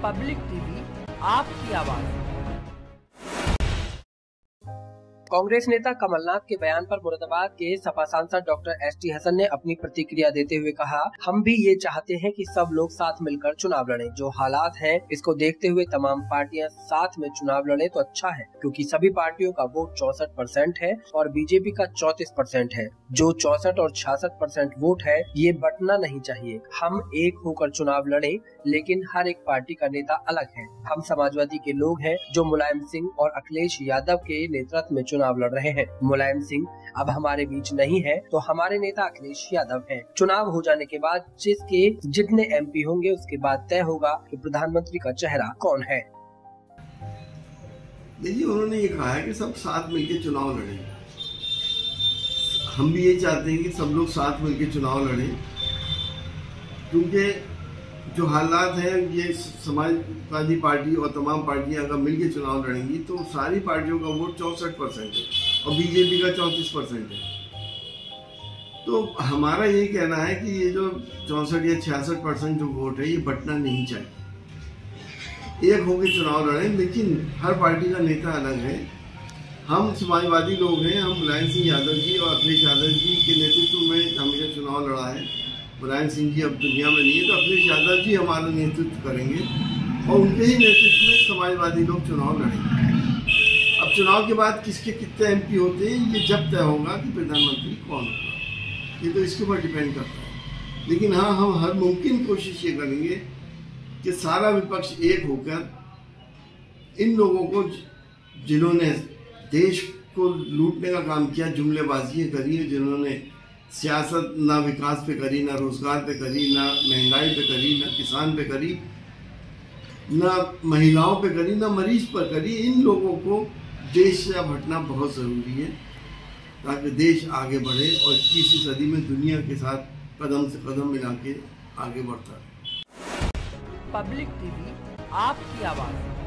Public TV आपकी आवाज। कांग्रेस नेता कमलनाथ के बयान पर मुरादाबाद के सपा सांसद डॉक्टर एसटी हसन ने अपनी प्रतिक्रिया देते हुए कहा, हम भी ये चाहते हैं कि सब लोग साथ मिलकर चुनाव लड़ें। जो हालात हैं इसको देखते हुए तमाम पार्टियां साथ में चुनाव लड़े तो अच्छा है, क्योंकि सभी पार्टियों का वोट 64% है और बीजेपी का 34% है। जो 64 और 66% वोट है ये बंटना नहीं चाहिए। हम एक होकर चुनाव लड़े, लेकिन हर एक पार्टी का नेता अलग है। हम समाजवादी के लोग हैं जो मुलायम सिंह और अखिलेश यादव के नेतृत्व में चुनाव लड़ रहे हैं। मुलायम सिंह अब हमारे बीच नहीं है तो हमारे नेता अखिलेश यादव हैं। चुनाव हो जाने के बाद जिसके जितने एमपी होंगे उसके बाद तय होगा कि प्रधानमंत्री का चेहरा कौन है। देखिए, उन्होंने ये कहा है कि सब साथ मिलकर चुनाव लड़ें। हम भी ये चाहते हैं कि सब लोग साथ मिलकर चुनाव लड़ें, क्योंकि जो हालात हैं ये समाजवादी पार्टी और तमाम पार्टियां अगर मिलकर चुनाव लड़ेंगी तो सारी पार्टियों का वोट 64% है और बीजेपी का 34% है। तो हमारा ये कहना है कि ये जो 64 या 66% जो वोट है ये बंटना नहीं चाहिए। एक होकर चुनाव लड़ें, लेकिन हर पार्टी का नेता अलग है। हम समाजवादी लोग हैं, हम मुलायम सिंह यादव जी और अखिलेश यादव जी के नेतृत्व में हमेशा चुनाव लड़ा है। मुलायम सिंह जी अब दुनिया में नहीं है तो अखिलेश यादव जी हमारा नेतृत्व करेंगे और उनके ही नेतृत्व में समाजवादी लोग चुनाव लड़ेंगे। अब चुनाव के बाद किसके कितने एमपी होते हैं ये जब तय होगा कि प्रधानमंत्री कौन होगा, ये तो इसके ऊपर डिपेंड करता है। लेकिन हाँ, हम हर मुमकिन कोशिश ये करेंगे कि सारा विपक्ष एक होकर इन लोगों को, जिन्होंने देश को लूटने का काम किया, जुमलेबाजियाँ करी है, जिन्होंने सियासत ना विकास पे करी, ना रोजगार पे करी, ना महंगाई पे करी, ना किसान पे करी, ना महिलाओं पे करी, ना मरीज पर करी, इन लोगों को देश से अब हटना बहुत ज़रूरी है ताकि देश आगे बढ़े और 21वीं सदी में दुनिया के साथ कदम से कदम मिला के आगे बढ़ता है। पब्लिक टीवी आपकी आवाज़।